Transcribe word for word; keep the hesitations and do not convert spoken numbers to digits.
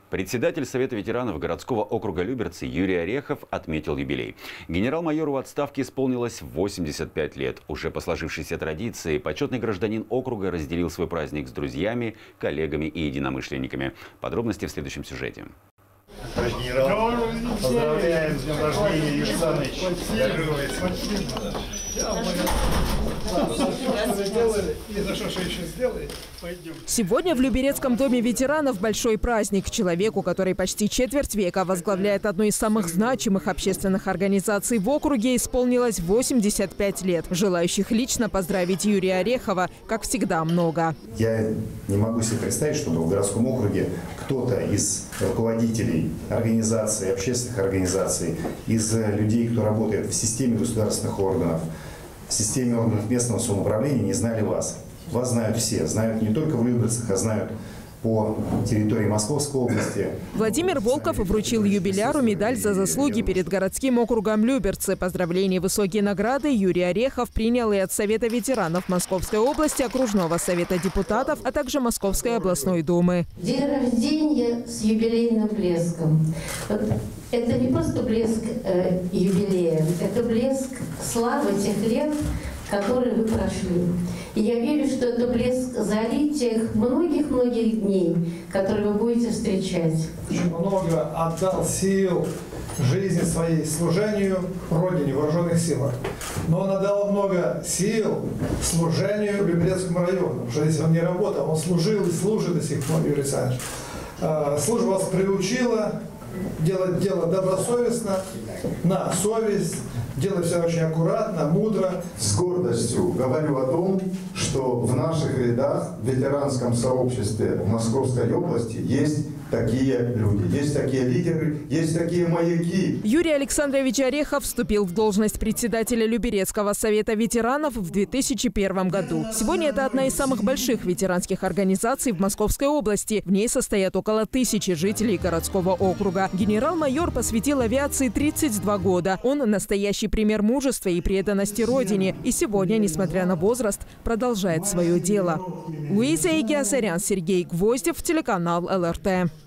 Председатель Совета ветеранов городского округа Люберцы Юрий Орехов отметил юбилей. Генерал-майору в отставке исполнилось восемьдесят пять лет. Уже по сложившейся традиции почетный гражданин округа разделил свой праздник с друзьями, коллегами и единомышленниками. Подробности в следующем сюжете. Товарищ генерал, поздравляем с днем рождения, Юрий Александрович. Сегодня в Люберецком доме ветеранов большой праздник. Человеку, который почти четверть века возглавляет одну из самых значимых общественных организаций в округе, исполнилось восемьдесят пять лет. Желающих лично поздравить Юрия Орехова, как всегда, много. Я не могу себе представить, чтобы в городском округе кто-то из руководителей организаций, общественных организаций, из людей, кто работает в системе государственных органов, в системе органов местного самоуправления, не знали вас. Вас знают все. Знают не только в Люберцах, а знают по территории Московской области. Владимир Волков вручил юбиляру медаль за заслуги перед городским округом Люберцы. Поздравления и высокие награды Юрий Орехов принял и от Совета ветеранов Московской области, Окружного совета депутатов, а также Московской областной думы. День рождения с юбилейным блеском. Это не просто блеск э, юбилея, это блеск славы тех лет, которые вы прошли. И я верю, что это блеск зари тех многих-многих дней, которые вы будете встречать. Очень много отдал сил, жизни своей служению Родине, вооруженных силах. Но он отдал много сил служению Люберецкому району. Потому что если он не работал, он служил и служит до сих пор, Юрий Александрович. Служба вас приучила делать дело добросовестно, на совесть, делать все очень аккуратно, мудро. С гордостью говорю о том, что в наших рядах, в ветеранском сообществе в Московской области есть такие люди, есть такие лидеры, есть такие маяки. Юрий Александрович Орехов вступил в должность председателя Люберецкого совета ветеранов в две тысячи первом году. Сегодня это одна из самых больших ветеранских организаций в Московской области. В ней состоят около тысячи жителей городского округа. Генерал-майор посвятил авиации тридцать два года. Он настоящий пример мужества и преданности Родине. И сегодня, несмотря на возраст, продолжает свое дело. Луиза Игиасарян, Сергей Гвоздев, телеканал эл эр тэ.